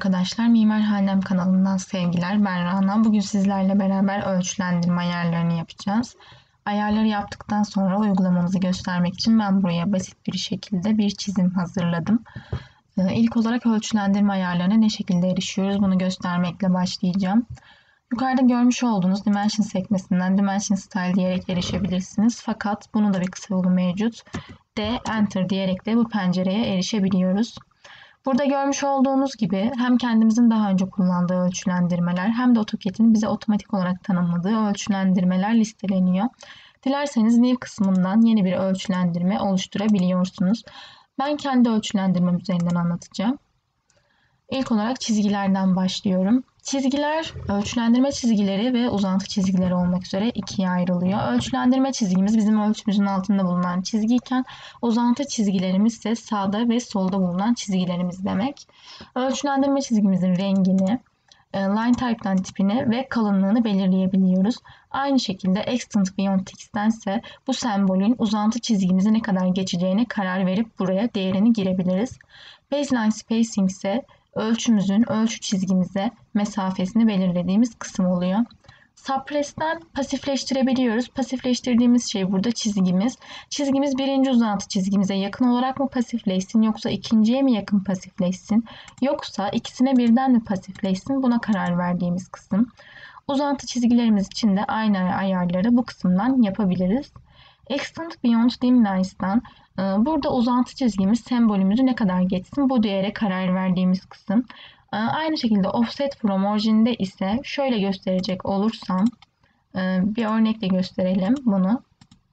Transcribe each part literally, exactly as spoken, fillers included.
arkadaşlar, Mimar Hanem kanalından sevgiler. Ben Rana. Bugün sizlerle beraber ölçülendirme ayarlarını yapacağız. Ayarları yaptıktan sonra uygulamamızı göstermek için ben buraya basit bir şekilde bir çizim hazırladım. İlk olarak ölçülendirme ayarlarına ne şekilde erişiyoruz bunu göstermekle başlayacağım. Yukarıda görmüş olduğunuz Dimension sekmesinden Dimension Style diyerek erişebilirsiniz. Fakat bunun da bir kısa yolu mevcut. D, Enter diyerek de bu pencereye erişebiliyoruz. Burada görmüş olduğunuz gibi hem kendimizin daha önce kullandığı ölçülendirmeler hem de AutoCAD'in bize otomatik olarak tanımladığı ölçülendirmeler listeleniyor. Dilerseniz New kısmından yeni bir ölçülendirme oluşturabiliyorsunuz. Ben kendi ölçülendirmem üzerinden anlatacağım. İlk olarak çizgilerden başlıyorum. Çizgiler, ölçülendirme çizgileri ve uzantı çizgileri olmak üzere ikiye ayrılıyor. Ölçülendirme çizgimiz bizim ölçümüzün altında bulunan çizgiyken uzantı çizgilerimiz ise sağda ve solda bulunan çizgilerimiz demek. Ölçülendirme çizgimizin rengini, line type'dan tipini ve kalınlığını belirleyebiliyoruz. Aynı şekilde Extend Beyond Text'ten ise bu sembolün uzantı çizgimize ne kadar geçeceğine karar verip buraya değerini girebiliriz. Baseline Spacing ise ölçümüzün ölçü çizgimize mesafesini belirlediğimiz kısım oluyor. Suppress'ten pasifleştirebiliyoruz. Pasifleştirdiğimiz şey burada çizgimiz. Çizgimiz birinci uzantı çizgimize yakın olarak mı pasifleşsin yoksa ikinciye mi yakın pasifleşsin yoksa ikisine birden mi pasifleşsin buna karar verdiğimiz kısım. Uzantı çizgilerimiz için de aynı ayarları bu kısımdan yapabiliriz. Extend Beyond Dim Lines'tan burada uzantı çizgimiz sembolümüzü ne kadar geçsin bu değere karar verdiğimiz kısım. Aynı şekilde Offset From Origin'de ise şöyle gösterecek olursam bir örnekle gösterelim bunu.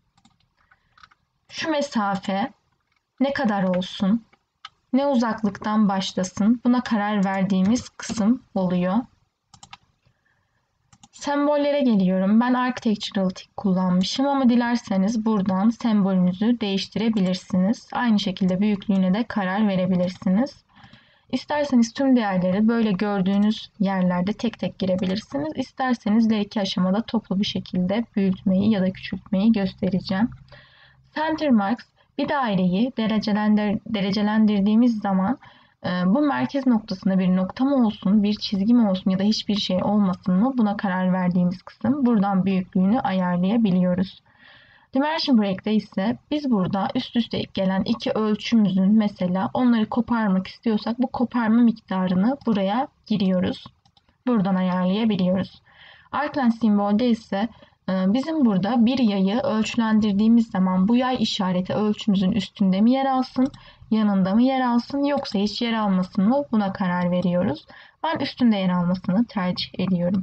Şu mesafe ne kadar olsun, ne uzaklıktan başlasın buna karar verdiğimiz kısım oluyor. Sembollere geliyorum. Ben Architectural Tick kullanmışım ama dilerseniz buradan sembolünüzü değiştirebilirsiniz. Aynı şekilde büyüklüğüne de karar verebilirsiniz. İsterseniz tüm değerleri böyle gördüğünüz yerlerde tek tek girebilirsiniz. İsterseniz iler iki aşamada toplu bir şekilde büyütmeyi ya da küçültmeyi göstereceğim. Center Marks bir daireyi derecelendir derecelendirdiğimiz zaman bu merkez noktasında bir nokta mı olsun, bir çizgi mi olsun ya da hiçbir şey olmasın mı buna karar verdiğimiz kısım. Buradan büyüklüğünü ayarlayabiliyoruz. Dimension Break'te ise biz burada üst üste gelen iki ölçümüzün mesela onları koparmak istiyorsak bu koparma miktarını buraya giriyoruz. Buradan ayarlayabiliyoruz. Arcline simbolde ise bizim burada bir yayı ölçülendirdiğimiz zaman bu yay işareti ölçümüzün üstünde mi yer alsın, yanında mı yer alsın yoksa hiç yer almasın mı buna karar veriyoruz. Ben üstünde yer almasını tercih ediyorum.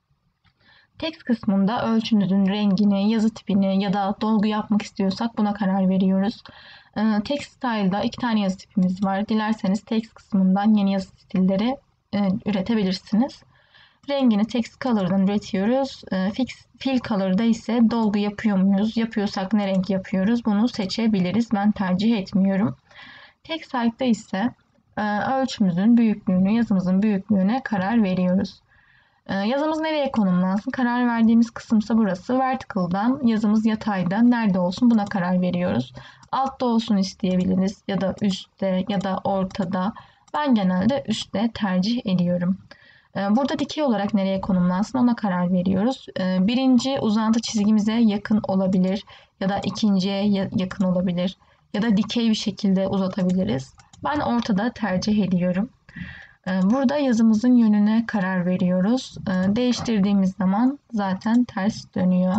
Text kısmında ölçümüzün rengini, yazı tipini ya da dolgu yapmak istiyorsak buna karar veriyoruz. Text Style'da iki tane yazı tipimiz var. Dilerseniz text kısmından yeni yazı stilleri üretebilirsiniz. Rengini Text Color'dan üretiyoruz. Fix, Fill Color'da ise dolgu yapıyor muyuz? Yapıyorsak ne renk yapıyoruz? Bunu seçebiliriz. Ben tercih etmiyorum. Text Size'da ise ölçümüzün büyüklüğünü, yazımızın büyüklüğüne karar veriyoruz. Yazımız nereye konumlansın? Karar verdiğimiz kısımsa burası. Vertical'dan yazımız yatayda nerede olsun buna karar veriyoruz. Altta olsun isteyebiliriz ya da üstte ya da ortada. Ben genelde üstte tercih ediyorum. Burada dikey olarak nereye konumlansın ona karar veriyoruz. Birinci uzantı çizgimize yakın olabilir ya da ikinciye yakın olabilir ya da dikey bir şekilde uzatabiliriz. Ben ortada tercih ediyorum. Burada yazımızın yönüne karar veriyoruz. Değiştirdiğimiz zaman zaten ters dönüyor.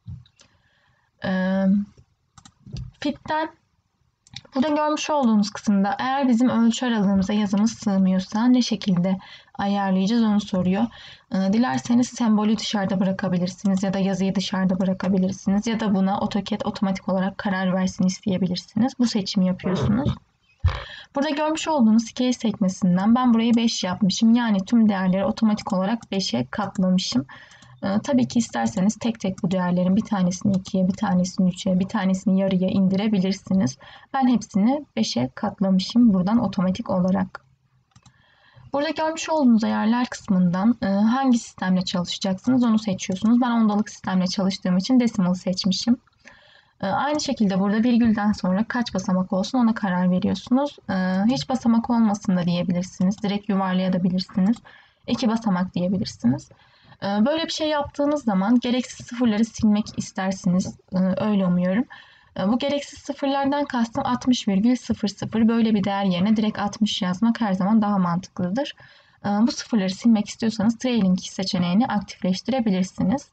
Fit'ten burada görmüş olduğunuz kısımda eğer bizim ölçü aralığımıza yazımız sığmıyorsa ne şekilde ayarlayacağız onu soruyor. Dilerseniz sembolü dışarıda bırakabilirsiniz ya da yazıyı dışarıda bırakabilirsiniz ya da buna AutoCAD otomatik olarak karar versin isteyebilirsiniz. Bu seçimi yapıyorsunuz. Burada görmüş olduğunuz scale sekmesinden ben burayı beş yapmışım. Yani tüm değerleri otomatik olarak beşe katlamışım. Ee, tabii ki isterseniz tek tek bu değerlerin bir tanesini ikiye, bir tanesini üçe, bir tanesini yarıya indirebilirsiniz. Ben hepsini beşe katlamışım buradan otomatik olarak. Burada görmüş olduğunuz ayarlar kısmından e, hangi sistemle çalışacaksınız onu seçiyorsunuz. Ben ondalık sistemle çalıştığım için decimal seçmişim. Aynı şekilde burada virgülden sonra kaç basamak olsun ona karar veriyorsunuz. Hiç basamak olmasın da diyebilirsiniz. Direkt yuvarlayabilirsiniz. İki basamak diyebilirsiniz. Böyle bir şey yaptığınız zaman gereksiz sıfırları silmek istersiniz. Öyle umuyorum. Bu gereksiz sıfırlardan kastım altmış virgül sıfır sıfır. Böyle bir değer yerine direkt altmış yazmak her zaman daha mantıklıdır. Bu sıfırları silmek istiyorsanız trailing seçeneğini aktifleştirebilirsiniz.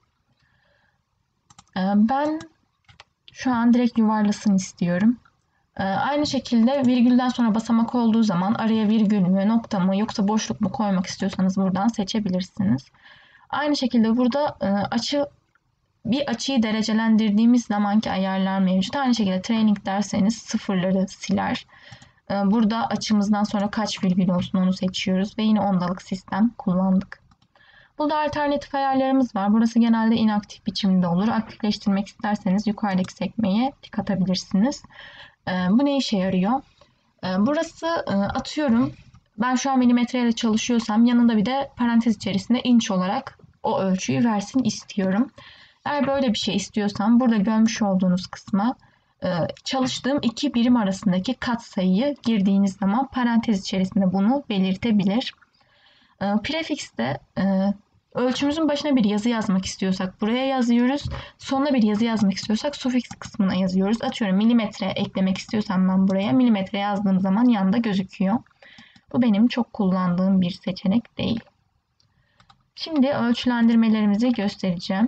Ben şu an direkt yuvarlasın istiyorum. Aynı şekilde virgülden sonra basamak olduğu zaman araya virgül mü, nokta mı yoksa boşluk mu koymak istiyorsanız buradan seçebilirsiniz. Aynı şekilde burada açı bir açıyı derecelendirdiğimiz zamanki ayarlar mevcut. Aynı şekilde trailing derseniz sıfırları siler. Burada açımızdan sonra kaç virgül olsun onu seçiyoruz ve yine ondalık sistem kullandık. Burada alternatif ayarlarımız var. Burası genelde inaktif biçimde olur. Aktifleştirmek isterseniz yukarıdaki sekmeye tik atabilirsiniz. Bu ne işe yarıyor? Burası atıyorum ben şu an milimetreyle çalışıyorsam yanında bir de parantez içerisinde inç olarak o ölçüyü versin istiyorum. Eğer böyle bir şey istiyorsam burada görmüş olduğunuz kısma çalıştığım iki birim arasındaki katsayıyı girdiğiniz zaman parantez içerisinde bunu belirtebilir. Prefix'te ölçümüzün başına bir yazı yazmak istiyorsak buraya yazıyoruz. Sonuna bir yazı yazmak istiyorsak sufiks kısmına yazıyoruz. Atıyorum milimetre eklemek istiyorsam ben buraya milimetre yazdığım zaman yanında gözüküyor. Bu benim çok kullandığım bir seçenek değil. Şimdi ölçülendirmelerimizi göstereceğim.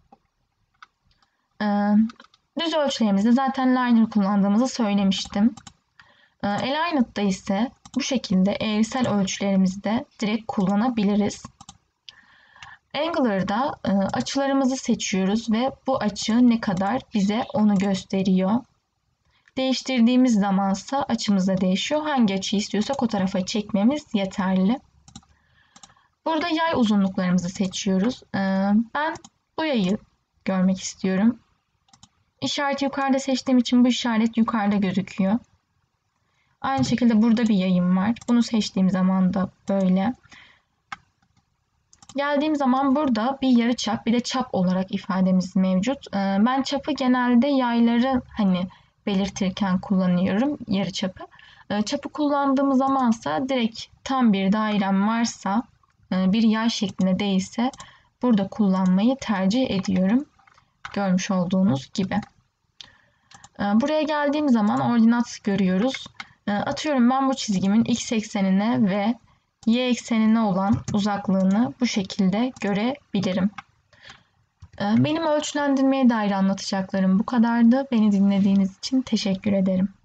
Düz ölçülerimizde zaten liner kullandığımızı söylemiştim. Aligned'da ise bu şekilde eğrisel ölçülerimizde direkt kullanabiliriz. Angular'da açılarımızı seçiyoruz ve bu açı ne kadar bize onu gösteriyor. Değiştirdiğimiz zamansa açımız da değişiyor. Hangi açıyı istiyorsak o tarafa çekmemiz yeterli. Burada yay uzunluklarımızı seçiyoruz. Ben bu yayı görmek istiyorum. İşareti yukarıda seçtiğim için bu işaret yukarıda gözüküyor. Aynı şekilde burada bir yayım var. Bunu seçtiğim zaman da böyle. Geldiğim zaman burada bir yarıçap bir de çap olarak ifademiz mevcut. Ben çapı genelde yayları hani belirtirken kullanıyorum yarıçapı. Çapı kullandığım zamansa direkt tam bir dairem varsa bir yay şeklinde değilse burada kullanmayı tercih ediyorum. Görmüş olduğunuz gibi. Buraya geldiğim zaman ordinat görüyoruz. Atıyorum ben bu çizgimin x eksenine ve y eksenine olan uzaklığını bu şekilde görebilirim. Benim ölçülendirmeye dair anlatacaklarım bu kadardı. Beni dinlediğiniz için teşekkür ederim.